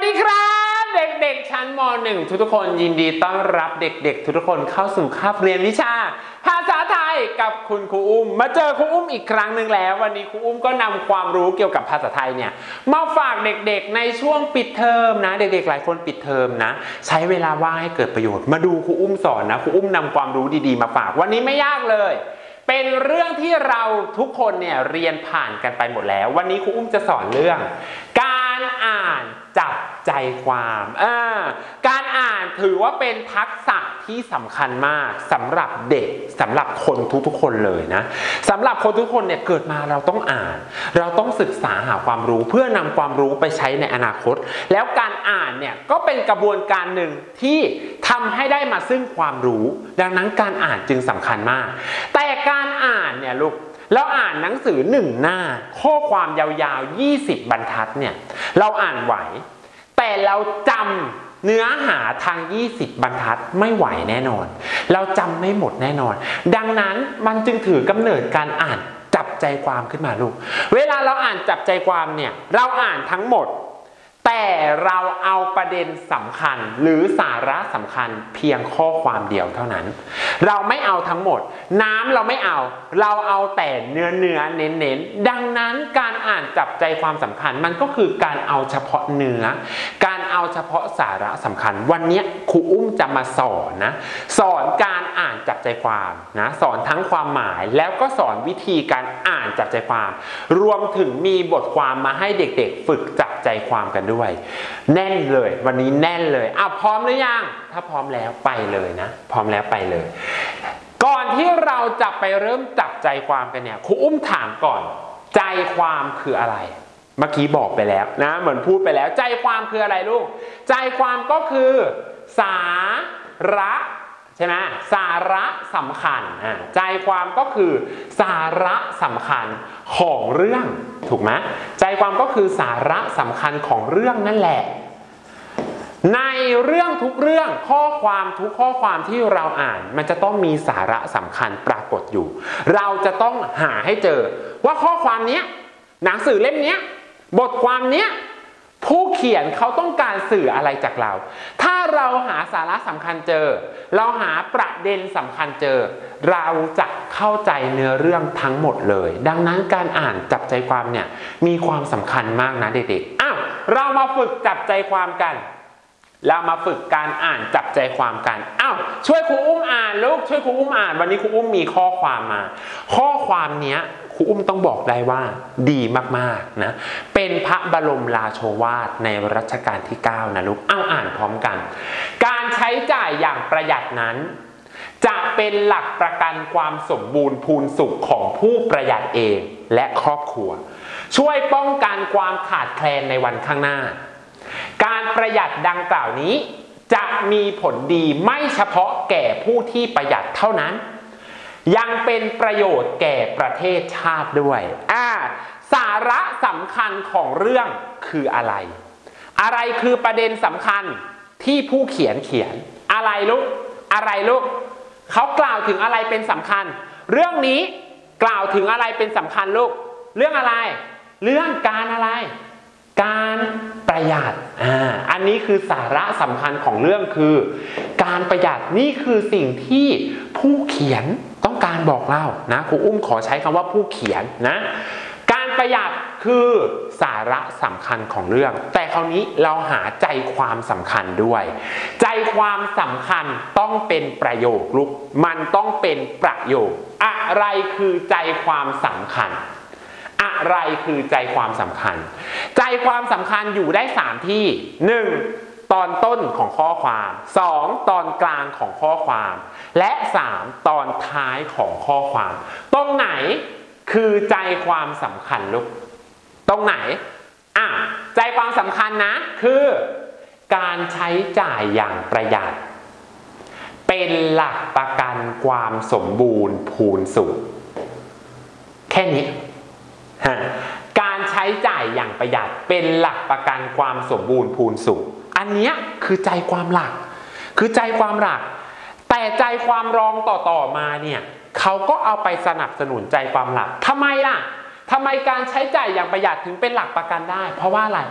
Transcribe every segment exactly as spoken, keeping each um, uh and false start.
ดีครับเด็กๆชั้นม หนึ่ง ทุกๆคนยินดีต้อนรับเด็กๆทุกๆคนเข้าสู่คาบเรียนวิชาภาษาไทยกับคุณครูอุ้มมาเจอครูอุ้มอีกครั้งหนึ่งแล้ววันนี้ครูอุ้มก็นำความรู้เกี่ยวกับภาษาไทยเนี่ยมาฝากเด็กๆในช่วงปิดเทอมนะเด็กๆหลายคนปิดเทอมนะใช้เวลาว่างให้เกิดประโยชน์มาดูครูอุ้มสอนนะครูอุ้มนำความรู้ดีๆมาฝากวันนี้ไม่ยากเลยเป็นเรื่องที่เราทุกคนเนี่ยเรียนผ่านกันไปหมดแล้ววันนี้ครูอุ้มจะสอนเรื่องการอ่านจับใจความอ่าการอ่านถือว่าเป็นทักษะที่สำคัญมากสำหรับเด็กสำหรับคนทุกๆคนเลยนะสำหรับคนทุกคนเนี่ยเกิดมาเราต้องอ่านเราต้องศึกษาหาความรู้เพื่อนำความรู้ไปใช้ในอนาคตแล้วการอ่านเนี่ยก็เป็นกระบวนการหนึ่งที่ทำให้ได้มาซึ่งความรู้ดังนั้นการอ่านจึงสำคัญมากแต่การอ่านเนี่ยลูกเราอ่านหนังสือหนึ่งหน้าข้อความยาวๆยี่สิบบรรทัดเนี่ยเราอ่านไหวแต่เราจำเนื้อหาทางยี่สิบบรรทัดไม่ไหวแน่นอนเราจำไม่หมดแน่นอนดังนั้นมันจึงถือกำเนิดการอ่านจับใจความขึ้นมาลูกเวลาเราอ่านจับใจความเนี่ยเราอ่านทั้งหมดแต่เราเอาประเด็นสำคัญหรือสาระสำคัญเพียงข้อความเดียวเท่านั้นเราไม่เอาทั้งหมดน้ำเราไม่เอาเราเอาแต่เนื้อเนื้อเน้นเน้นดังนั้นการอ่านจับใจความสำคัญมันก็คือการเอาเฉพาะเนื้อการเอาเฉพาะสาระสำคัญวันนี้ครูอุ้มจะมาสอนนะสอนการอ่านจับใจความนะสอนทั้งความหมายแล้วก็สอนวิธีการอ่านจับใจความรวมถึงมีบทความมาให้เด็กๆฝึกจับใจความกันด้วยแน่นเลยวันนี้แน่นเลยอ้าวพร้อมหรือยังถ้าพร้อมแล้วไปเลยนะพร้อมแล้วไปเลยก่อนที่เราจะไปเริ่มจับใจความกันเนี่ยครูอุ้มถามก่อนใจความคืออะไรเมื่อกี้บอกไปแล้วนะเหมือนพูดไปแล้วใจความคืออะไรลูกใจความก็คือสาระใช่ไหมสาระสำคัญอ่าใจความก็คือสาระสำคัญของเรื่องถูกไหมใจความก็คือสาระสำคัญของเรื่องนั่นแหละในเรื่องทุกเรื่องข้อความทุกข้อความที่เราอ่านมันจะต้องมีสาระสำคัญปรากฏอยู่เราจะต้องหาให้เจอว่าข้อความนี้หนังสือเล่มนี้บทความนี้ผู้เขียนเขาต้องการสื่ออะไรจากเราถ้าเราหาสาระสำคัญเจอเราหาประเด็นสำคัญเจอเราจะเข้าใจเนื้อเรื่องทั้งหมดเลยดังนั้นการอ่านจับใจความเนี่ยมีความสำคัญมากนะเด็กๆอ้าวเรามาฝึกจับใจความกันเรามาฝึกการอ่านจับใจความกันอ้าวช่วยครูอุ้มอ่านลูกช่วยครูอุ้มอ่านวันนี้ครูอุ้มมีข้อความมาข้อความเนี้ยครูอุ้มต้องบอกได้ว่าดีมากๆนะเป็นพระบรมราโชวาทในรัชกาลที่เก้านะลูกอ้าวอ่านพร้อมกันการใช้จ่ายอย่างประหยัดนั้นจะเป็นหลักประกันความสมบูรณ์พูนสุขของผู้ประหยัดเองและครอบครัวช่วยป้องกันความขาดแคลนในวันข้างหน้าการประหยัดดังกล่าวนี้จะมีผลดีไม่เฉพาะแก่ผู้ที่ประหยัดเท่านั้นยังเป็นประโยชน์แก่ประเทศชาติด้วยอ่าสาระสำคัญของเรื่องคืออะไรอะไรคือประเด็นสำคัญที่ผู้เขียนเขียนอะไรลูกอะไรลูกเขากล่าวถึงอะไรเป็นสำคัญเรื่องนี้กล่าวถึงอะไรเป็นสำคัญลูกเรื่องอะไรเรื่องการอะไรการประหยัดอ่าอันนี้คือสาระสำคัญของเรื่องคือการประหยัดนี่คือสิ่งที่ผู้เขียนต้องการบอกเล่านะครูอุ้มขอใช้คำว่าผู้เขียนนะการประหยัดคือสาระสำคัญของเรื่องแต่คราวนี้เราหาใจความสำคัญด้วยใจความสำคัญต้องเป็นประโยคลูกมันต้องเป็นประโยคอะไรคือใจความสำคัญอะไรคือใจความสำคัญใจความสำคัญอยู่ได้สามที่หนึ่งตอนต้นของข้อความสองตอนกลางของข้อความและสามตอนท้ายของข้อความตรงไหนคือใจความสำคัญลูกตรงไหนอ่ะใจความสำคัญนะคือการใช้จ่ายอย่างประหยัดเป็นหลักประกันความสมบูรณ์พูนสุขแค่นี้การใช้จ่ายอย่างประหยัดเป็นหลักประกันความสมบูรณ์พูนสุขอันนี้คือใจความหลักคือใจความหลักแต่ใจความรองต่อๆมาเนี่ยเขาก็เอาไปสนับสนุนใจความหลักทำไมล่ะทำไมการใช้จ่ายอย่างประหยัดถึงเป็นหลักประกันได้เพราะว่าอะไรเพ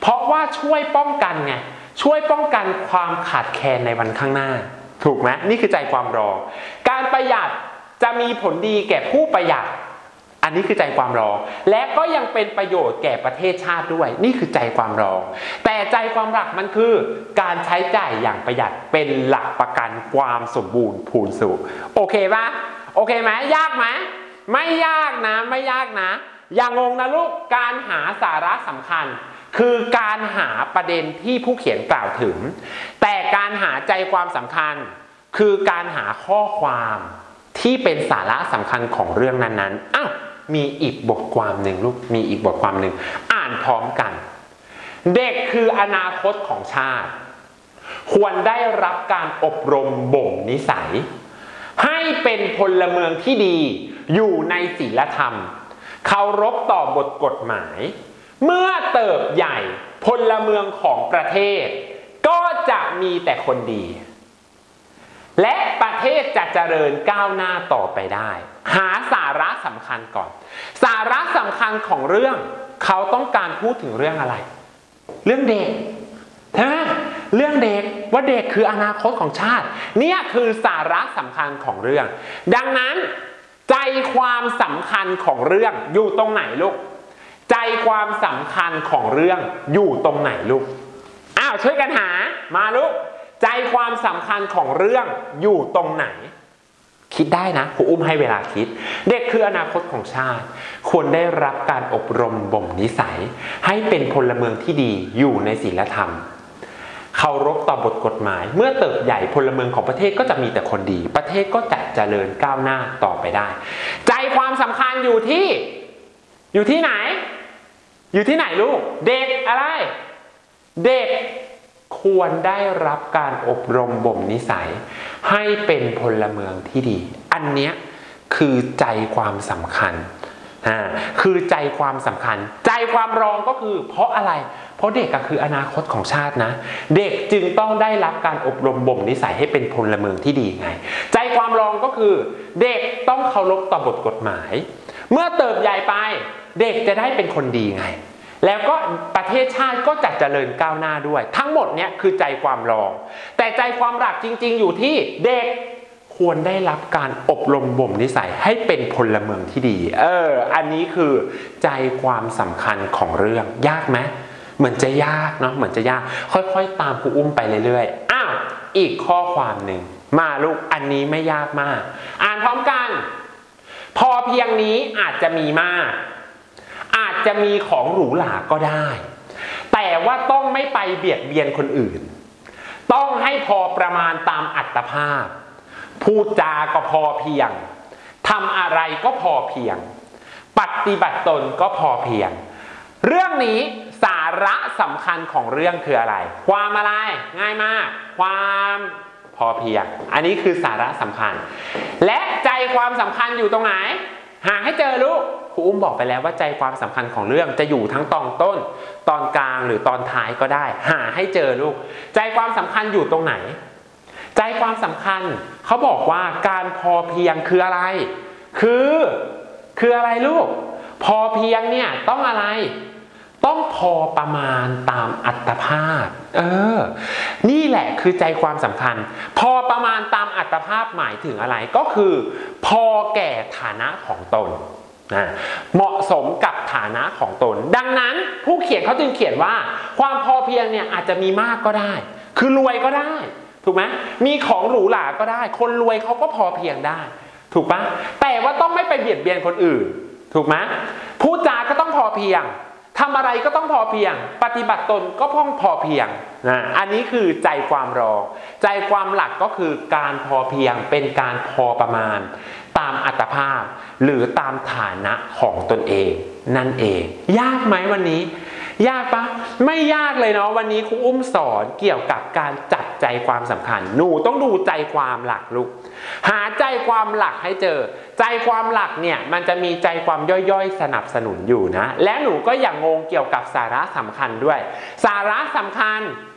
เพราะว่าช่วยป้องกันไงช่วยป้องกันความขาดแคลนในวันข้างหน้าถูกไหมนี่คือใจความรองการประหยัดจะมีผลดีแก่ผู้ประหยัดอันนี้คือใจความรองและก็ยังเป็นประโยชน์แก่ประเทศชาติด้วยนี่คือใจความรองแต่ใจความหลักมันคือการใช้จ่ายอย่างประหยัดเป็นหลักประกันความสมบูรณ์พูนสุขโอเคปะโอเคไหมยากไหมไม่ยากนะไม่ยากนะอย่างงงนะลูกการหาสาระสำคัญคือการหาประเด็นที่ผู้เขียนกล่าวถึงแต่การหาใจความสำคัญคือการหาข้อความที่เป็นสาระสำคัญของเรื่องนั้นๆอ้าวมีอีกบทความหนึ่งลูกมีอีกบทความหนึ่งอ่านพร้อมกันเด็กคืออนาคตของชาติควรได้รับการอบรมบ่มนิสัยให้เป็นพลเมืองที่ดีอยู่ในศีลธรรมเคารพต่อบทกฎหมายเมื่อเติบใหญ่พลเมืองของประเทศก็จะมีแต่คนดีและประเทศจะเจริญก้าวหน้าต่อไปได้หาสาระสำคัญก่อนสาระสำคัญของเรื่องเขาต้องการพูดถึงเรื่องอะไรเรื่องเด็กใช่ไหมเรื่องเด็กว่าเด็กคืออนาคตของชาติเนี่ยคือสาระสำคัญของเรื่องดังนั้นใจความสำคัญของเรื่องอยู่ตรงไหนลูกใจความสำคัญของเรื่องอยู่ตรงไหนลูกอ้าวช่วยกันหามาลูกใจความสำคัญของเรื่องอยู่ตรงไหนคิดได้นะครูอุ้มให้เวลาคิดเด็กคืออนาคตของชาติควรได้รับการอบรมบ่มนิสัยให้เป็นพลเมืองที่ดีอยู่ในศีลธรรมเคารพต่อบทกฎหมายเมื่อเติบใหญ่พลเมืองของประเทศก็จะมีแต่คนดีประเทศก็จะเจริญก้าวหน้าต่อไปได้ใจความสำคัญอยู่ที่อยู่ที่ไหนอยู่ที่ไหนลูกเด็กอะไรเด็กควรได้รับการอบรมบ่มนิสัยให้เป็นพลเมืองที่ดีอันเนี้ยคือใจความสำคัญอ่าคือใจความสำคัญใจความรองก็คือเพราะอะไรเพราะเด็กก็คืออนาคตของชาตินะเด็กจึงต้องได้รับการอบรมบ่มนิสัยให้เป็นพลเมืองที่ดีไงใจความรองก็คือเด็กต้องเคารพต่อบทกฎหมายเมื่อเติบใหญ่ไปเด็กจะได้เป็นคนดีไงแล้วก็ประเทศชาติก็จะเจริญก้าวหน้าด้วยทั้งหมดเนี้ยคือใจความรองแต่ใจความหลักจริงๆอยู่ที่เด็กควรได้รับการอบรมบ่มนิสัยให้เป็นพลเมืองที่ดีเอออันนี้คือใจความสำคัญของเรื่องยากไหมเหมือนจะยากเนาะเหมือนจะยากค่อยๆตามครูอุ้มไปเรื่อยๆอ้าวอีกข้อความหนึ่งมาลูกอันนี้ไม่ยากมากอ่านพร้อมกันพอเพียงนี้อาจจะมีมากอาจจะมีของหรูหราก็ได้แต่ว่าต้องไม่ไปเบียดเบียนคนอื่นต้องให้พอประมาณตามอัตภาพพูดจาก็พอเพียงทำอะไรก็พอเพียงปฏิบัติตนก็พอเพียงเรื่องนี้สาระสำคัญของเรื่องคืออะไรความอะไรง่ายมากความพอเพียงอันนี้คือสาระสำคัญและใจความสำคัญอยู่ตรงไหนหาให้เจอลูกครูอุ้มบอกไปแล้วว่าใจความสำคัญของเรื่องจะอยู่ทั้งตอนต้นตอนกลางหรือตอนท้ายก็ได้หาให้เจอลูกใจความสำคัญอยู่ตรงไหนใจความสำคัญเขาบอกว่าการพอเพียงคืออะไรคือคืออะไรลูกพอเพียงเนี่ยต้องอะไรต้องพอประมาณตามอัตภาพเออนี่แหละคือใจความสำคัญพอประมาณตามอัตภาพหมายถึงอะไรก็คือพอแก่ฐานะของตนนะเหมาะสมกับฐานะของตนดังนั้นผู้เขียนเขาจึงเขียนว่าความพอเพียงเนี่ยอาจจะมีมากก็ได้คือรวยก็ได้ถูกไหมมีของหรูหราก็ได้คนรวยเขาก็พอเพียงได้ถูกปะแต่ว่าต้องไม่ไปเบียดเบียนคนอื่นถูกไหมพูดจาก็ต้องพอเพียงทำอะไรก็ต้องพอเพียงปฏิบัติตนก็ต้องพอเพียงนะอันนี้คือใจความรองใจความหลักก็คือการพอเพียงเป็นการพอประมาณตามอัตภาพหรือตามฐานะของตนเองนั่นเองยากไหมวันนี้ยากปะไม่ยากเลยเนาะวันนี้ครูอุ้มสอนเกี่ยวกับการจัดใจความสำคัญหนูต้องดูใจความหลักลูกหาใจความหลักให้เจอใจความหลักเนี่ยมันจะมีใจความย่อยๆสนับสนุนอยู่นะและหนูก็อย่างงงเกี่ยวกับสาระสำคัญด้วยสาระสำคัญ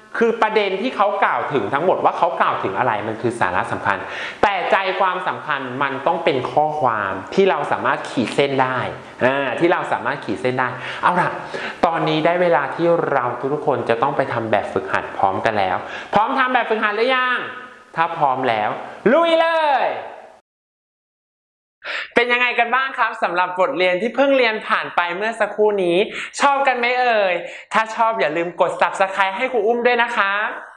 คือประเด็นที่เขากล่าวถึงทั้งหมดว่าเขากล่าวถึงอะไรมันคือสาระสำคัญแต่ใจความสำคัญมันต้องเป็นข้อความที่เราสามารถขีดเส้นได้อ่าที่เราสามารถขีดเส้นได้เอาล่ะตอนนี้ได้เวลาที่เราทุกคนจะต้องไปทำแบบฝึกหัดพร้อมกันแล้วพร้อมทำแบบฝึกหัดหรือยังถ้าพร้อมแล้วลุยเลยเป็นยังไงกันบ้างครับสำหรับบทเรียนที่เพิ่งเรียนผ่านไปเมื่อสักครู่นี้ชอบกันไหมเอ่ยถ้าชอบอย่าลืมกด ซับสไครบ์ ให้ครูอุ้มด้วยนะคะ